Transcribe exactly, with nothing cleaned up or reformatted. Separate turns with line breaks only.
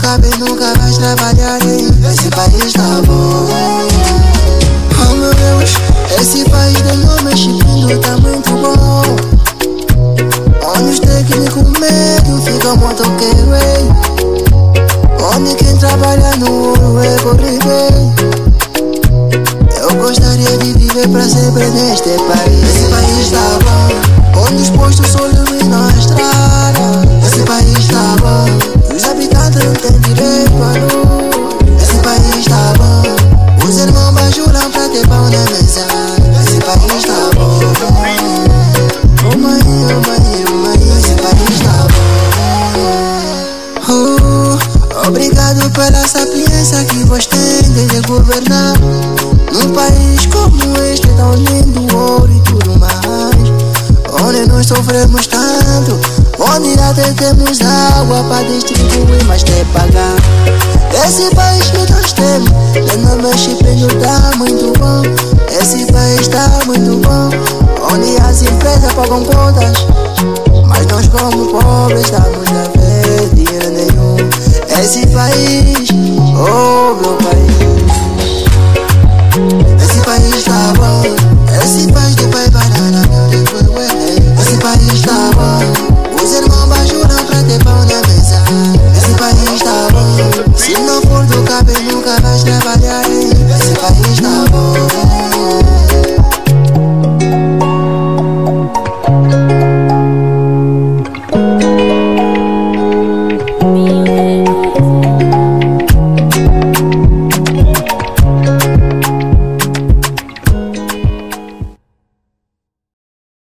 nunca vem, nunca vais trabalhar em esse país tá bom. Oh meu Deus, esse país de nome Chipindo tá muito bom. Onde os técnicos médios ficam motoqueiro, ei. Onde quem trabalha no ouro é corre bem. Eu gostaria de viver pra sempre neste país. Esse país tá bom, onde os postos só iluminam a estrada. Esse país tá bom, os habitantes não têm direito à luz. Esse país tá bom, os irmãos bajulam pra ter pão na mesa. Esse país tá bom. Oh mãe, oh mãe, oh mãe, esse país tá bom. Oh, obrigado pela sapiência que vos tendes de governar. Num país como este, tão lindo, ouro e tudo mais. Onde nós sofremos tanto, onde até temos água para distribuir, mas tem que pagar. Esse país que nós temos, de nome Chipindo tá muito bom. Esse país tá muito bom, onde as empresas pagam contas, mas nós como pobres estamos a ver.